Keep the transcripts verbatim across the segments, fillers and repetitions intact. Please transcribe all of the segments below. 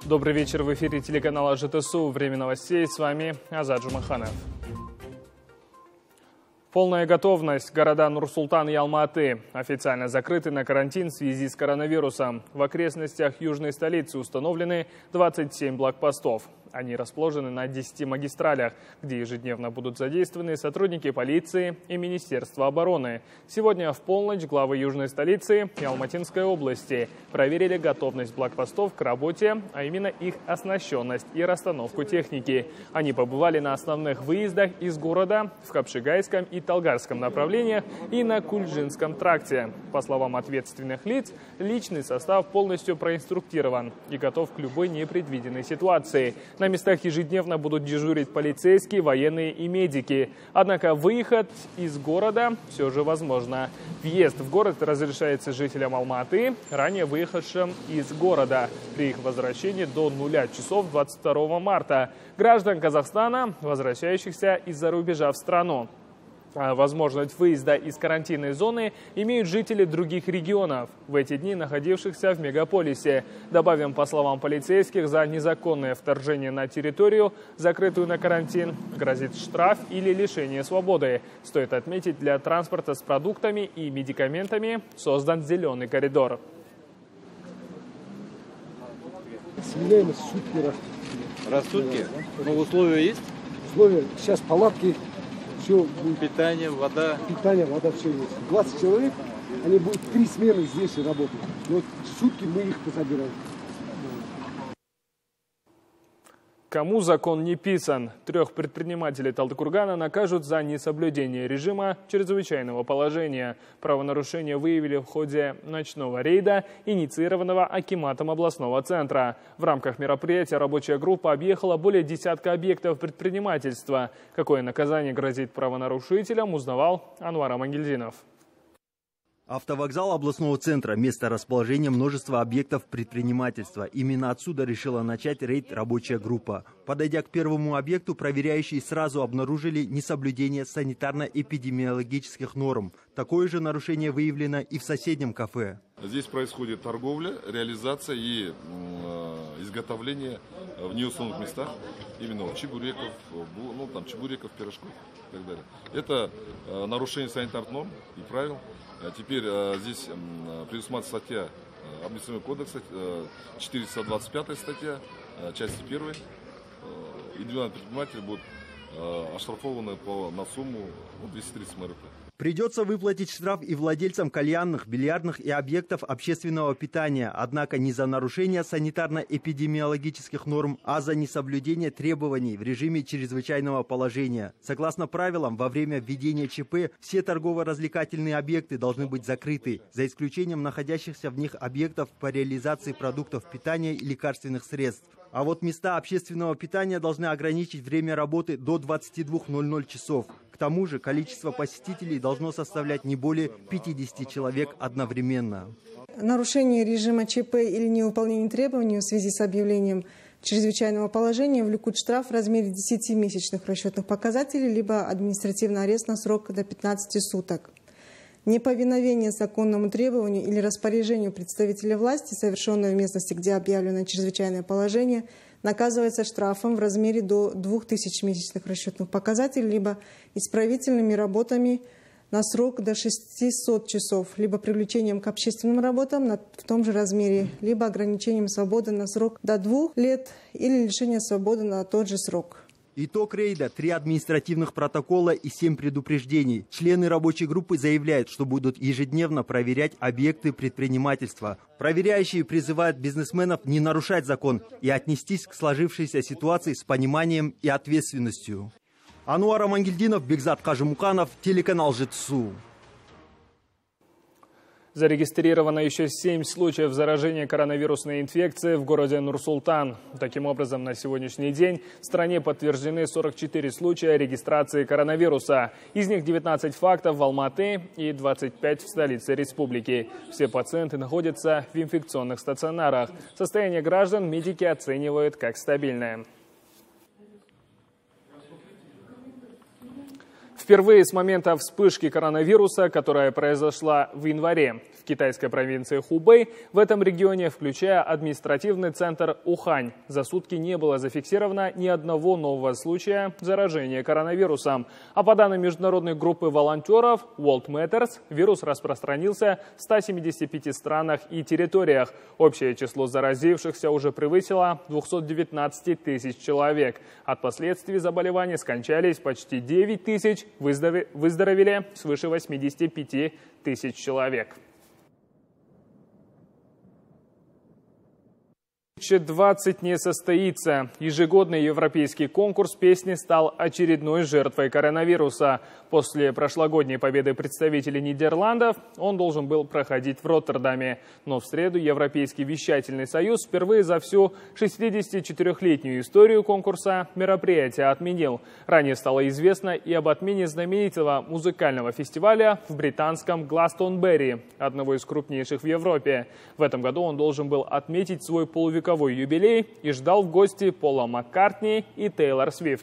Добрый вечер, в эфире телеканала ЖТСУ. Время новостей. С вами Азат Жумаханов. Полная готовность. Города Нур-Султан и Алма-Аты официально закрыты на карантин в связи с коронавирусом. В окрестностях южной столицы установлены двадцать семь блокпостов. Они расположены на десяти магистралях, где ежедневно будут задействованы сотрудники полиции и Министерства обороны. Сегодня в полночь главы южной столицы и Алматинской области проверили готовность блокпостов к работе, а именно их оснащенность и расстановку техники. Они побывали на основных выездах из города в Капшигайском и Талгарском направлениях и на Кульджинском тракте. По словам ответственных лиц, личный состав полностью проинструктирован и готов к любой непредвиденной ситуации. На местах ежедневно будут дежурить полицейские, военные и медики. Однако выехать из города все же возможно. Въезд в город разрешается жителям Алма-Аты, ранее выехавшим из города, при их возвращении до нуля часов двадцать второго марта. Граждан Казахстана, возвращающихся из-за рубежа в страну. Возможность выезда из карантинной зоны имеют жители других регионов, в эти дни находившихся в мегаполисе. Добавим, по словам полицейских, за незаконное вторжение на территорию, закрытую на карантин, грозит штраф или лишение свободы. Стоит отметить, для транспорта с продуктами и медикаментами создан зеленый коридор. Сменяемость сутки растут. Растут? Но условия есть? Условия. Сейчас палатки. Все будет. Питание, вода. Питание, вода, все есть. двадцать человек, они будут три смены здесь и работать. Вот сутки мы их позабираем. Кому закон не писан? Трех предпринимателей Талдыкургана накажут за несоблюдение режима чрезвычайного положения. Правонарушения выявили в ходе ночного рейда, инициированного акиматом областного центра. В рамках мероприятия рабочая группа объехала более десятка объектов предпринимательства. Какое наказание грозит правонарушителям, узнавал Анвар Амангельдинов. Автовокзал областного центра – место расположения множества объектов предпринимательства. Именно отсюда решила начать рейд рабочая группа. Подойдя к первому объекту, проверяющие сразу обнаружили несоблюдение санитарно-эпидемиологических норм. Такое же нарушение выявлено и в соседнем кафе. Здесь происходит торговля, реализация и э, изготовление в неустановленных местах именно чебуреков, ну, там, чебуреков, пирожков и так далее. Это э, нарушение санитарных норм и правил. Теперь э, здесь э, предусматривается статья э, административного кодекса, э, четыреста двадцать пятая статья, э, части первой. Э, индивидуальные предприниматели будут э, оштрафованы по, на сумму ну, двести тридцать эм эр пэ. Придется выплатить штраф и владельцам кальянных, бильярдных и объектов общественного питания. Однако не за нарушение санитарно-эпидемиологических норм, а за несоблюдение требований в режиме чрезвычайного положения. Согласно правилам, во время введения ЧП все торгово-развлекательные объекты должны быть закрыты, за исключением находящихся в них объектов по реализации продуктов питания и лекарственных средств. А вот места общественного питания должны ограничить время работы до двадцати двух ноль-ноль часов. К тому же количество посетителей должно составлять не более пятидесяти человек одновременно. Нарушение режима ЧП или невыполнение требований в связи с объявлением чрезвычайного положения влекут штраф в размере десяти месячных расчетных показателей, либо административный арест на срок до пятнадцати суток. Неповиновение законному требованию или распоряжению представителя власти, совершенное в местности, где объявлено чрезвычайное положение, наказывается штрафом в размере до двух тысяч месячных расчетных показателей, либо исправительными работами на срок до шестисот часов, либо привлечением к общественным работам в том же размере, либо ограничением свободы на срок до двух лет или лишением свободы на тот же срок. Итог рейда – три административных протокола и семь предупреждений. Члены рабочей группы заявляют, что будут ежедневно проверять объекты предпринимательства. Проверяющие призывают бизнесменов не нарушать закон и отнестись к сложившейся ситуации с пониманием и ответственностью. Ануар Амангельдинов, Бекзат Кажимуканов, телеканал ЖТСУ. Зарегистрировано еще семь случаев заражения коронавирусной инфекцией в городе Нур-Султан. Таким образом, на сегодняшний день в стране подтверждены сорок четыре случая регистрации коронавируса. Из них девятнадцать фактов в Алма-Аты и двадцать пять в столице республики. Все пациенты находятся в инфекционных стационарах. Состояние граждан медики оценивают как стабильное. Впервые с момента вспышки коронавируса, которая произошла в январе в китайской провинции Хубэй, в этом регионе, включая административный центр Ухань, за сутки не было зафиксировано ни одного нового случая заражения коронавирусом. А по данным международной группы волонтеров World Matters, вирус распространился в ста семидесяти пяти странах и территориях. Общее число заразившихся уже превысило двухсот девятнадцати тысяч человек. От последствий заболевания скончались почти девять тысяч, выздоровели свыше восьмидесяти пяти тысяч человек. две тысячи двадцать не состоится. Ежегодный европейский конкурс песни стал очередной жертвой коронавируса. После прошлогодней победы представителей Нидерландов он должен был проходить в Роттердаме. Но в среду Европейский вещательный союз впервые за всю шестидесятичетырёхлетнюю историю конкурса мероприятие отменил. Ранее стало известно и об отмене знаменитого музыкального фестиваля в британском Гластонберри, одного из крупнейших в Европе. В этом году он должен был отметить свой полувековой юбилей и ждал в гости Пола Маккартни и Тейлор Свифт.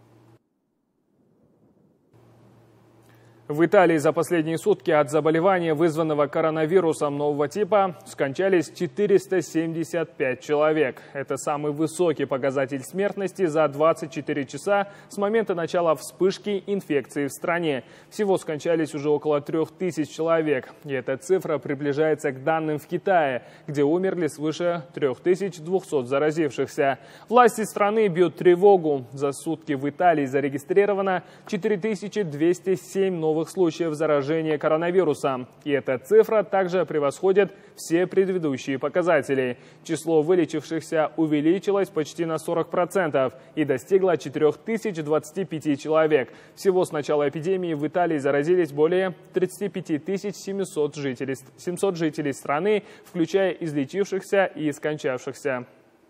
В Италии за последние сутки от заболевания, вызванного коронавирусом нового типа, скончались четыреста семьдесят пять человек. Это самый высокий показатель смертности за двадцать четыре часа с момента начала вспышки инфекции в стране. Всего скончались уже около трёх тысяч человек. И эта цифра приближается к данным в Китае, где умерли свыше трёх тысяч двухсот заразившихся. Власти страны бьют тревогу. За сутки в Италии зарегистрировано четыре тысячи двести семь новых случаев заражения коронавирусом. И эта цифра также превосходит все предыдущие показатели. Число вылечившихся увеличилось почти на сорок процентов и достигло четырёх тысяч двадцати пяти человек. Всего с начала эпидемии в Италии заразились более тридцати пяти тысяч семисот жителей, семисот жителей страны, включая излечившихся и скончавшихся.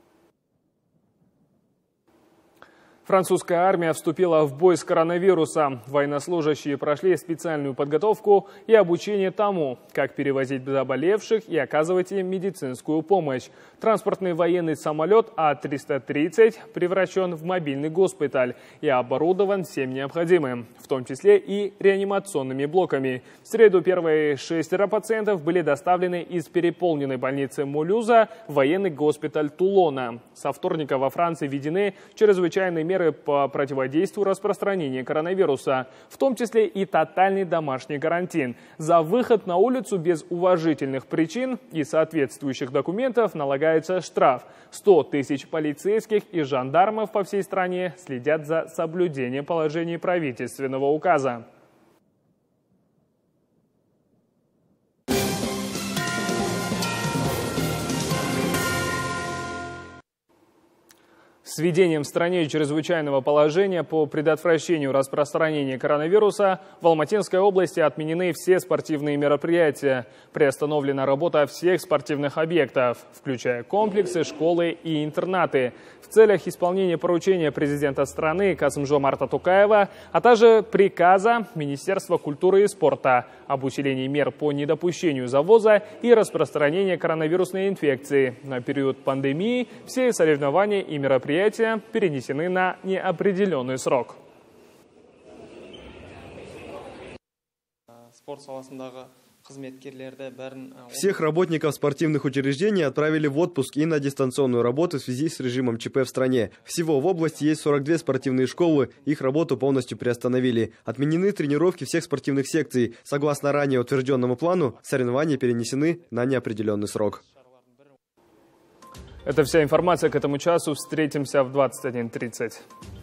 Французская армия вступила в бой с коронавирусом. Военнослужащие прошли специальную подготовку и обучение тому, как перевозить заболевших и оказывать им медицинскую помощь. Транспортный военный самолет А триста тридцать превращен в мобильный госпиталь и оборудован всем необходимым, в том числе и реанимационными блоками. В среду первые шестеро пациентов были доставлены из переполненной больницы Мулюза в военный госпиталь Тулона. Со вторника во Франции введены чрезвычайные меры по противодействию распространению коронавируса, в том числе и тотальный домашний карантин. За выход на улицу без уважительных причин и соответствующих документов налагается штраф. сто тысяч полицейских и жандармов по всей стране следят за соблюдением положений правительственного указа. С введением в стране чрезвычайного положения по предотвращению распространения коронавируса в Алматинской области отменены все спортивные мероприятия. Приостановлена работа всех спортивных объектов, включая комплексы, школы и интернаты. В целях исполнения поручения президента страны Касым-Жомарта Токаева, а также приказа Министерства культуры и спорта об усилении мер по недопущению завоза и распространения коронавирусной инфекции. На период пандемии все соревнования и мероприятия перенесены на неопределенный срок. Всех работников спортивных учреждений отправили в отпуск и на дистанционную работу в связи с режимом ЧП в стране. Всего в области есть сорок две спортивные школы, их работу полностью приостановили. Отменены тренировки всех спортивных секций. Согласно ранее утвержденному плану, соревнования перенесены на неопределенный срок. Это вся информация к этому часу. Встретимся в двадцать один тридцать.